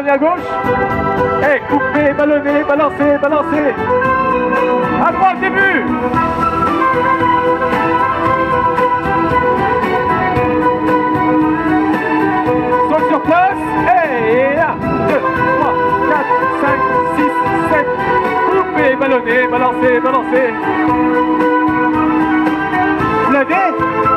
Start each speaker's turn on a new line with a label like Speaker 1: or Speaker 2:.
Speaker 1: dernier à gauche. Et coupé, ballonné, balancé, balancé. À droite, début. Saute sur place. Et 1, 2, 3, 4, 5, 6, 7. Coupé, ballonné, balancé, balancé. Levez.